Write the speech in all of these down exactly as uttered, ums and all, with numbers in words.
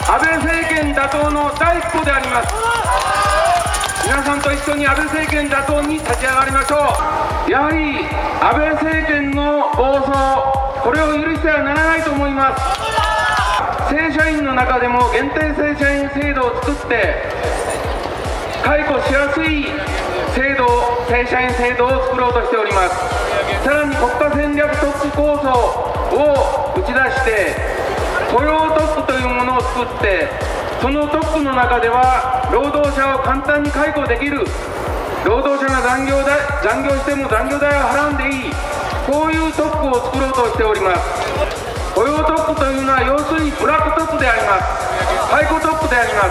安倍政権打倒の第一歩であります。皆さんと一緒に安倍政権打倒に立ち上がりましょう。やはり安倍政権の暴走、これを許してはならないと思います。正社員の中でも限定正社員制度を作って解雇しやすい制度、正社員制度を作ろうとしております。さらに国家戦略特区構想を打ち出して雇用特区というものを作って、その特区の中では労働者を簡単に解雇できる、労働者が残業代残業しても残業代を払うんでいい、こういう特区を作ろうとしております。雇用特区というのは要するにブラック特区であります。解雇特区であります。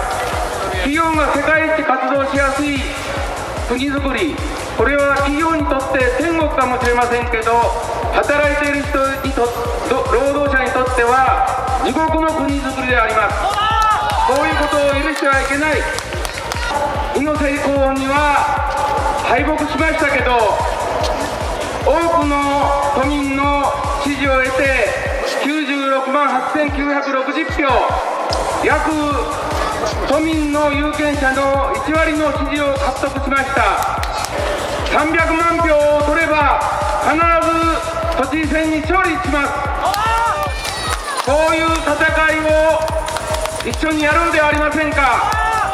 企業が世界一活動しやすい国づくり、これは企業にとって天国かもしれませんけど、働いている人にと労働者にとっては地獄の国づくりであります。こういうことを許してはいけない。猪瀬候補には敗北しましたけど、多くの都民の支持を得てきゅうじゅうろくまんはっせんきゅうひゃくろくじゅうひょう、約都民の有権者のいちわりの支持を獲得しました。さんびゃくまんひょうを取れば必ず都知事選に勝利します。こういう戦いを一緒にやろうではありませんか。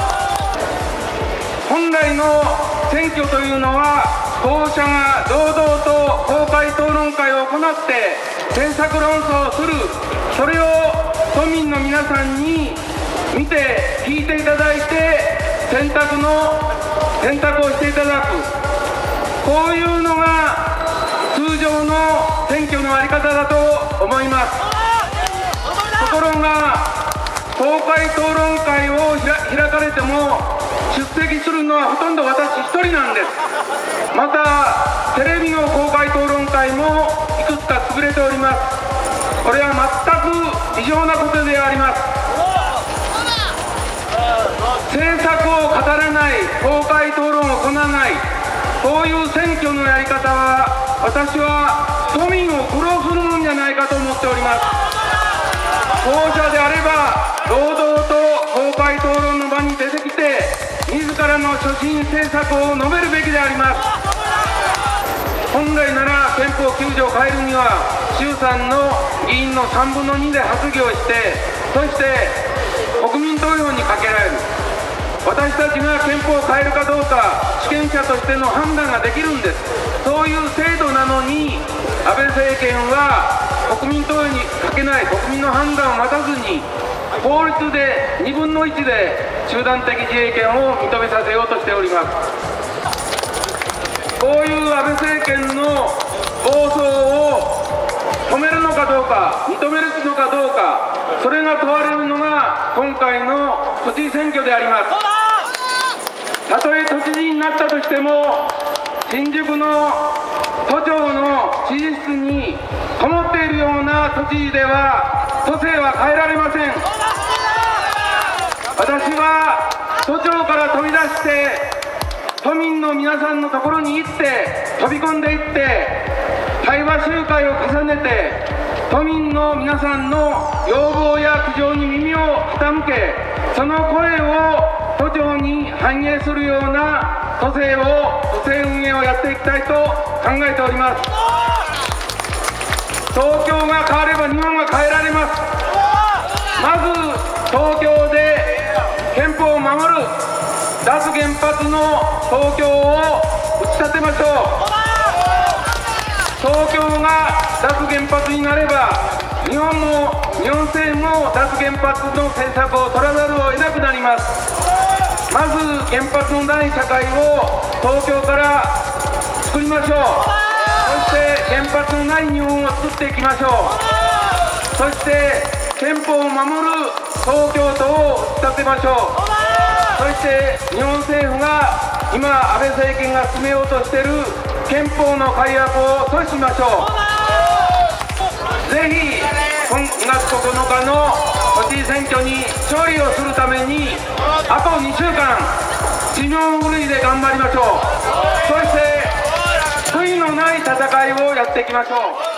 本来の選挙というのは候補者が堂々と公開討論会を行って政策論争をする、それを都民の皆さんに見て聞いていただいて選択の選択をしていただく、こういうのが通常の選挙の在り方だと思います。ところが公開討論会を開かれても出席するのはほとんど私一人なんです。またテレビの公開討論会もいくつか潰れております。これは全く異常なことであります。政策を語らない、公開討論を行わない、こういう選挙のやり方は私は都民を苦労するもんじゃないかと思っております。候補者であれば堂々と公開討論の場に出てきて自らの所信政策を述べるべきであります。本来なら憲法きゅうじょうを変えるには衆参の議員のさんぶんのにで発議をして、そして国民投票にかけられる。私たちが憲法を変えるかどうか主権者としての判断ができるんです。そういう制度なのに安倍政権は国民投票にかけない、国民の判断を待たずに法律でにぶんのいちで集団的自衛権を認めさせようとしております。こういう安倍政権の暴走を止めるのかどうか、認めるのかどうか、それが問われるのが今回の都知事選挙であります。たとえ都知事になったとしても新宿の都庁の知事室にこもっているような都知事では都政は変えられません。私は都庁から飛び出して都民の皆さんのところに行って、飛び込んでいって対話集会を重ねて都民の皆さんの要望や苦情に耳を傾け、その声を都庁に反映するような都政を都政運営をやっていきたいと考えております。東京が変われば日本が変えられます。まず東京で憲法を守る脱原発の東京を打ち立てましょう。東京が脱原発になれば日本も日本政府も脱原発の政策を取らざるを得なくなります。まず原発のない社会を東京から作りましょう。そして原発のない日本を作っていきましょう。そして憲法を守る東京都を打ち立てましょう。そして日本政府が今安倍政権が進めようとしている憲法の改悪を阻止しましょう。ぜひにがつここのかの都知事選挙に勝利をするためにあとにしゅうかん地名狂いで頑張りましょう。そして悔いのない戦いをやっていきましょう。